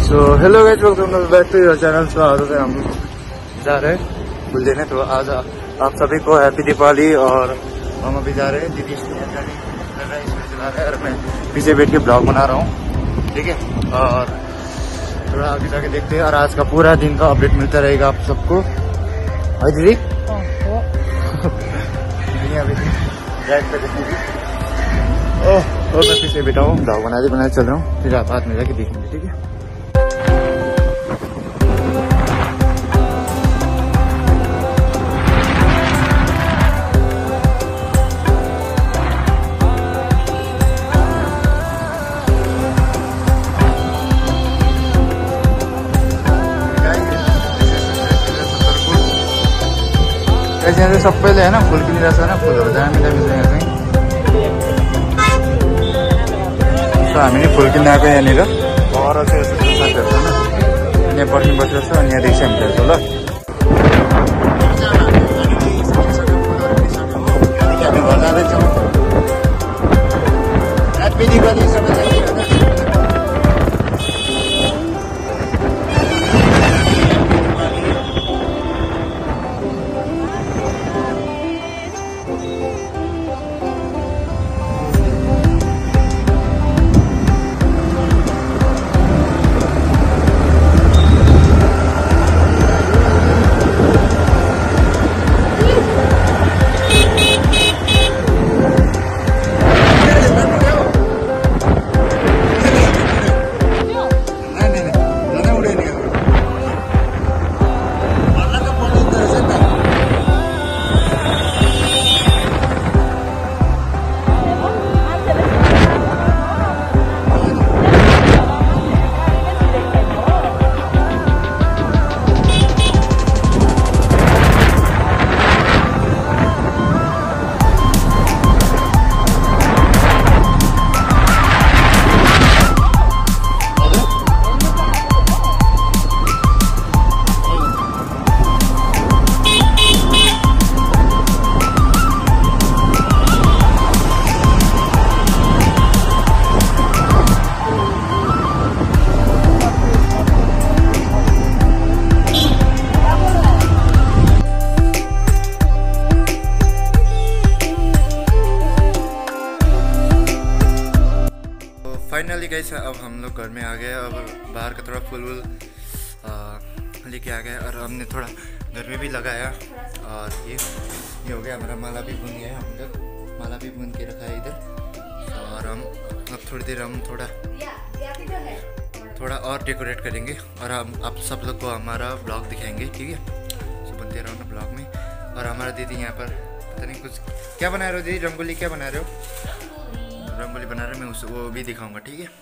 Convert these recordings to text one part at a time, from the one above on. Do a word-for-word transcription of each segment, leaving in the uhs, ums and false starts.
So hello guys, welcome back to your channel. So आज हम जा रहे हैं फूल देने। तो आज आप सभी को हैप्पी दीपावली। और हम अभी जा रहे हैं, दीदी इसमें चला रहे हैं और मैं पीछे बैठ के ब्लॉग बना रहा हूँ, ठीक है। और थोड़ा आगे जाके देखते हैं और आज का पूरा दिन का अपडेट मिलता रहेगा आप सबको। और दीदी अभी राइड पे देखेंगे। ओह और मैं पीछे बैठा हूँ, ब्लॉग बनाते बनाते चल रहा हूँ, फिर आप हाथ में जाके देखेंगे, ठीक है। यहाँ से सब पहले है ना फूल की निराशा है ना, फूलहरू दामी दामी छ यहाँ चाहिँ। सो हामीले फुल किन्न आएको यहाँनिर घर चाहिँ यस्तो साथीहरू छ होइन, यहाँ पर्खिनु बसिरहेको छ अनि यहाँ देख्छ हामीले ल। हामी घर जाँदैछौँ, ह्याप्पी दिवाली सबैजना। फाइनली गाइस अब हम लोग घर में आ गए। अब बाहर का थोड़ा फूल वूल लेके आ गए और हमने थोड़ा घर में भी लगाया। और ये ये हो गया हमारा, माला भी बुन गया है, हम लोग माला भी बुन के रखा है इधर। और हम अब थोड़ी देर हम थोड़ा थोड़ा और डेकोरेट करेंगे और हम आप सब लोग को हमारा ब्लॉग दिखाएंगे, ठीक है। सो बनते रहो ना ब्लॉग में। और हमारा दीदी यहाँ पर पता नहीं कुछ क्या बना रहे हो दीदी, रंगोली क्या बना रहे हो? रंगोली बना रहे, मैं उस वो भी दिखाऊंगा, ठीक है।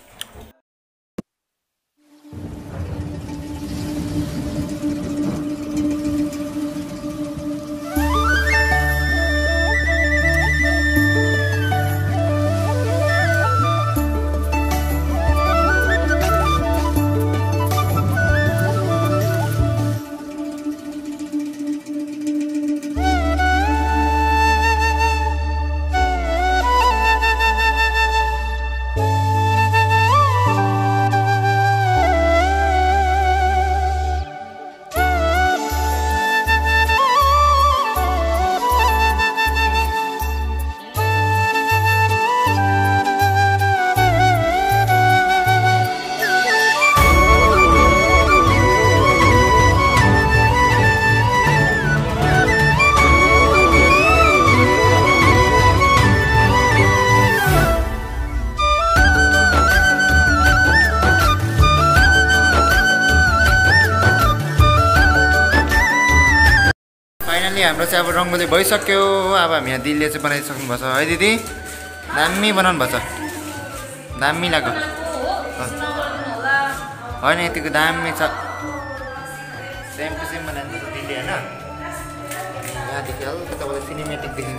हाम्रो चाहिँ अब रङ्गोली भइसक्यो। अब हामी यहाँ दिदीले चाहिँ बनाइसक्नु भएको छ है दिदी, दामी बनाउनु भएको छ, दामी लाग्यो होइन, यतिको दामी छ। सेम टु सेम बनाउनु भएको दिदीले होइन। यहाँदेखि हल्का तपाईँलाई सिनेमेटिक देखिन्छ।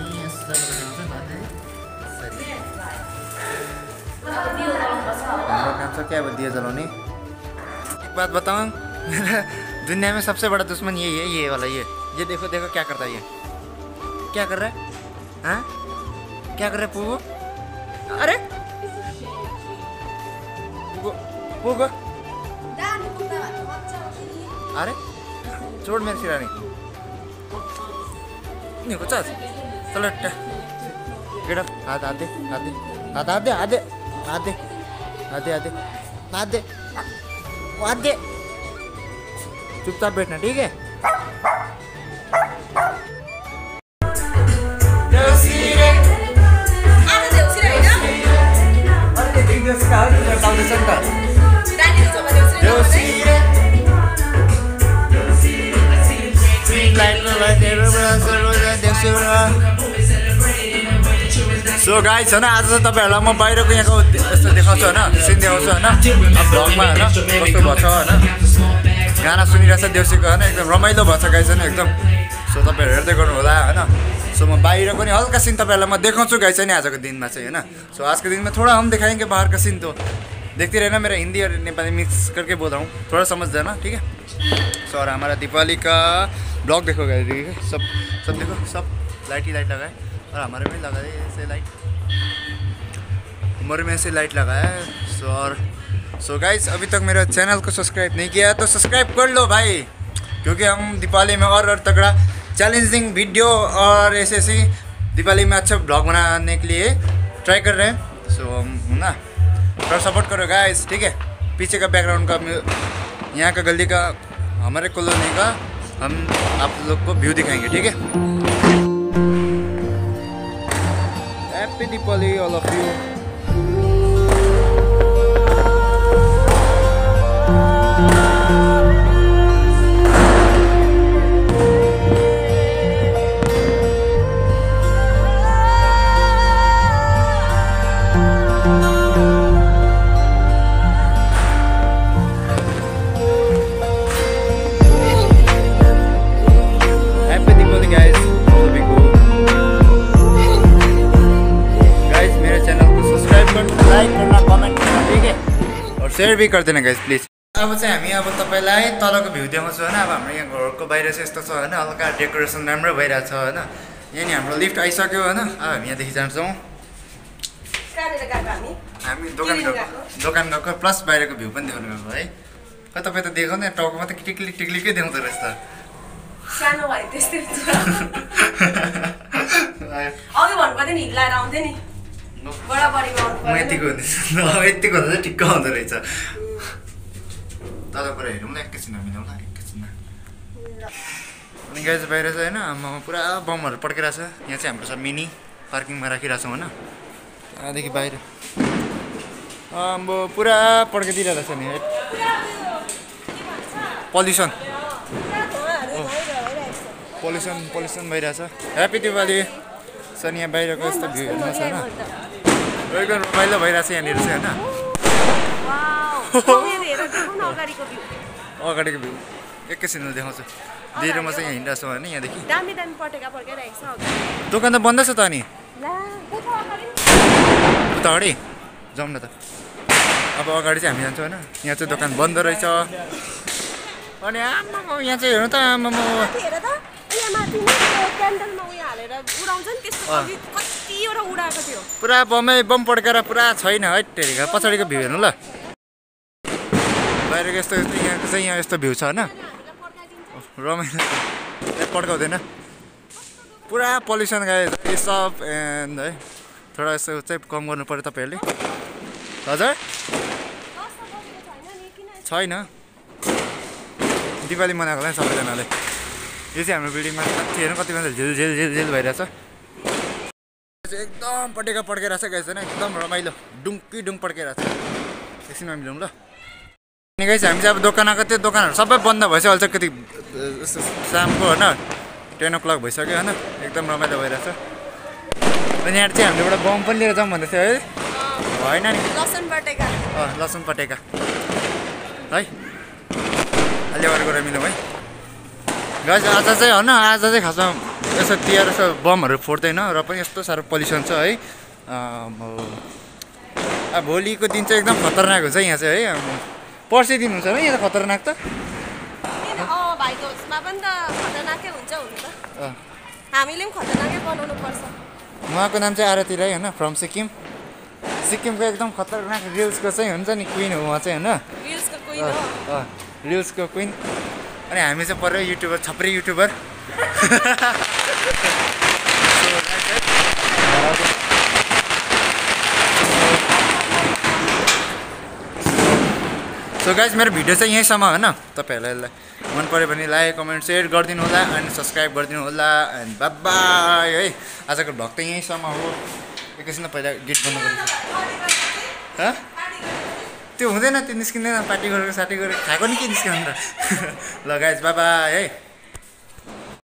हाम्रो काम छ क्या अब दिया जलाउने। एक बात बताऊँ, दुनिया में सबसे बड़ा दुश्मन यही है, ये वाला ये ये देखो देखो क्या करता है, ये क्या कर रहा है? हाँ क्या कर रहा है पुगो? अरे पुगो पुगो अरे छोड़ मेरी सिरानी नहीं कुछ चलो गेट अप हाथ हाथ दे हाथ दे हाथ हाथ दे हाथ दे हाथ दे हाथ दे हाथ दे हाथ दे हाथ दे चुपचाप बैठना ठीक है सो गाइस होइन आज चाहिँ तपाईँहरूलाई म बाहिरको यहाँको यस्तो देखाउँछु होइन सिन देखाउँछु होइन अब भ्लगमा होइन कस्तो भएको छ होइन गाना सुनिरहेछ देउसीको होइन एकदम रमाइलो भएको छ गाइस होइन एकदम सो तपाईँहरू हेर्दै गर्नु होला होइन सो म बाहिरको नि हल्का सिन तपाईँहरूलाई म देखाउँछु गाइस होइन आजको दिनमा चाहिँ होइन सो आजको दिन में थोड़ा हम दिखाएंगे बाहर का सीन तो देखते रहना मेरा हिंदी और नेपाली मिक्स करके बोल रहा हूँ थोड़ा समझ देना ठीक है सो और हमारा दिवाली का ब्लॉग देखो गाइस देखिए सब सब देखो सब लाइट ही लाइट लगाए और हमारे में लगा है ऐसे लाइट हमारे में ऐसे लाइट लगा है सो और सो गाइस अभी तक मेरा चैनल को सब्सक्राइब नहीं किया है तो सब्सक्राइब कर लो भाई क्योंकि हम दिवाली में और और तगड़ा चैलेंजिंग वीडियो और ऐसे ऐसी दिवाली में अच्छा ब्लॉग बनाने के लिए ट्राई कर रहे हैं सो ना थोड़ा सपोर्ट करो गाइस ठीक है पीछे का बैकग्राउंड का यहाँ का गली का हमारे कॉलोनी का हम आप लोग को व्यू दिखाएंगे ठीक है happy Diwali all of you share भी कर देना गाइस प्लिज अब चाहिँ हामी अब तपाईलाई तलको भ्यू देखाउँछु हैन अब हाम्रो यहाँ घरको बाहिर चाहिँ यस्तो छ हैन हल्का डेकोरेसन राम्रो भइरहेछ हैन यहाँ नि हाम्रो लिफ्ट आइसक्यो हैन अब हामी यहाँ देखि जान्छौँ कहाँनिर गएको हामी हामी दोकान गएको दोकान गएको प्लस बाहिरको भ्यू पनि देखाउनु गएको है खै तपाईँ त देखाउने टाउको मात्रै टिक्ली टिक्लीकै देखाउँदो रहेछ त सानो भए त्यस्तै हुन्छ अघि भन्नुपर्दैन हिल्लाएर आउँथ्यो नि बराबरीमा म यतिको हुँदैछ यतिको हुँदा चाहिँ ठिक्क हुँदो रहेछ तलबाट हेरौँ न एकैछिन मिलाउँ न एकैछिनमा अनि गाइस बाहिर चाहिँ होइन आमामा पुरा बमहरू पड्किरहेछ यहाँ चाहिँ हाम्रो सब मिनी पार्किङमा राखिरहेछौँ होइन त्यहाँदेखि बाहिर अब पुरा पड्किदिइरहेको छ नि पल्युसन पल्युसन पल्युसन भइरहेछ ह्याप्पी दिवाली सर यहाँ बाहिरको यस्तो भ्यू हेर्नु छ होइन एकदम रमाइलो भइरहेछ यहाँनिर चाहिँ होइन अगाडिको भ्यू एकैछिनमा देखाउँछु दिनमा चाहिँ यहाँ हिँडिरहेको छ होइन यहाँदेखि दोकान त बन्द छ त अनि उता अगाडि जाउँ न त अब अगाडि चाहिँ हामी जान्छौँ होइन यहाँ चाहिँ दोकान बन्द रहेछ अनि आमा यहाँ चाहिँ हेर्नु त आमा पुरा बमै बम पड्केर पुरा छैन है टेरिका पछाडिको भ्यू हेर्नु ल बाहिरको यस्तो यहाँको चाहिँ यहाँ यस्तो भ्यू छ होइन रमाइलो पड्काउँदैन पुरा पल्युसन गयो सब एन्ड है थोडा यसो चाहिँ कम गर्नु पऱ्यो तपाईँहरूले हजुर छैन दिवाली मनाएको होला नि सबैजनाले यो चाहिँ हाम्रो बिल्डिङमा साथी हेर्नु कति मान्छे झिल झिल झिल झिल भइरहेछ एकदम पटेका पड्केर छ गाइस होइन एकदम रमाइलो डुङ्की डुङ पड्केर छ एकछिनमा मिलाउँ ल अनि गाइस हामी चाहिँ अब दोकान आएको त्यो दोकानहरू सबै बन्द भइसक्यो अहिले कति शामको होइन टेन ओ क्लक भइसक्यो होइन एकदम रमाइलो भइरहेछ अनि यहाँ चाहिँ हामीले एउटा बम पनि लिएर जाउँ भन्दै थियो है भएन नि लसुन पटेका अँ लसुन पटेका है अलि अगाडि गएर मिलाउँ है गाइस आज चाहिँ होइन आज चाहिँ खासमा यसो तिहार यसो बमहरू फोड्दैन र पनि यस्तो साह्रो पल्युसन छ है अब भोलिको दिन चाहिँ एकदम खतरनाक हुन्छ यहाँ चाहिँ है पर्सि दिन हुन्छ है यहाँ त खतरनाक त हामीले पनि खतरनाकै बनाउनु पर्छ उहाँको नाम चाहिँ आरती राई होइन फ्रम सिक्किम सिक्किमको एकदम खतरनाक रिल्सको चाहिँ हुन्छ नि क्विन हो उहाँ चाहिँ होइन रिल्सको क्विन हो रिल्सको क्विन अनि हामी चाहिँ पर्यो युट्युबर छपरी युट्युबर सो गाइज मेरो भिडियो चाहिँ यहीँसम्म होइन तपाईँहरूलाई मन पऱ्यो भने लाइक कमेन्ट सेयर गरिदिनु होला अनि सब्सक्राइब गरिदिनु होला एन्ड बाई है आजको भ्लग त यहीँसम्म हो एकैछिन पहिला गीत बनाउनु पर्छ त्यो हुँदैन त्यो निस्किँदैन पार्टी गरेको साटी गरेको खाएको नि के निस्किँदैन र ल गाइज बाई बाई है